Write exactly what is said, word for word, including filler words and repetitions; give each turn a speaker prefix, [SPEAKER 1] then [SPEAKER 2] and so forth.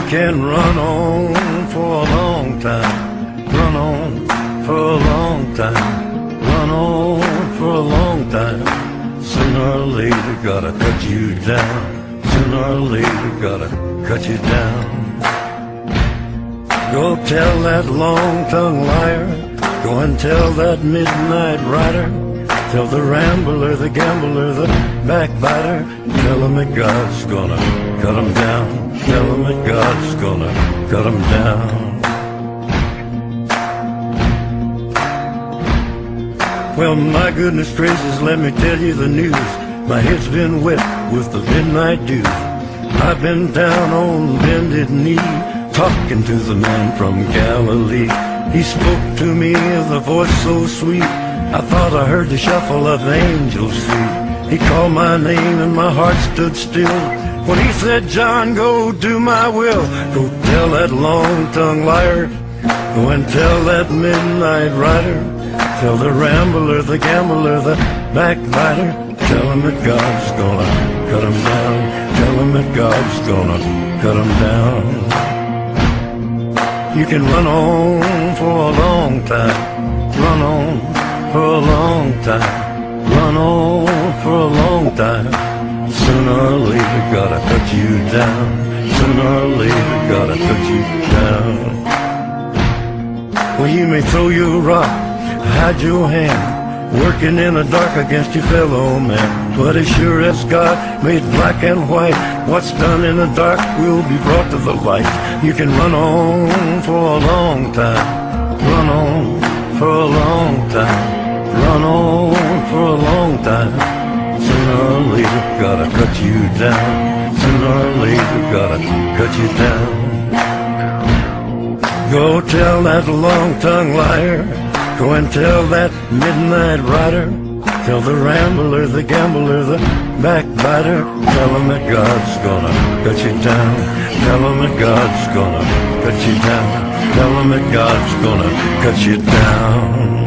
[SPEAKER 1] can run on for a long time, run on for a long time, run on for a long time. Sooner or later gotta cut you down, sooner or later gotta cut you down. Go tell that long-tongued liar, go and tell that midnight rider, tell the rambler, the gambler, the backbiter, tell him that God's gonna cut him down, tell him that God's gonna cut him down. Well, my goodness gracious, let me tell you the news. My head's been wet with the midnight dew. I've been down on bended knee, talking to the man from Galilee. He spoke to me with a voice so sweet, I thought I heard the shuffle of angels' feet. He called my name and my heart stood still when he said, John, go do my will. Go tell that long-tongued liar, go and tell that midnight rider, tell the rambler, the gambler, the backbiter, tell him that God's gonna cut him down, tell him that God's gonna cut him down. You can run on for a long time, run on for a long time, run on for a long time. Sooner or later gotta cut you down, sooner or later gotta cut you down. Well, you may throw your rock, hide your hand, working in the dark against your fellow man, but as sure as God made black and white, what's done in the dark will be brought to the light. You can run on for a long time, run on for a long time, run on for a long time. Sooner or later gotta cut you down, sooner or later gotta cut you down. Go tell that long-tongued liar, go and tell that midnight rider, tell the rambler, the gambler, the backbiter, tell him that God's gonna cut you down, tell him that God's gonna cut you down, tell him that God's gonna cut you down.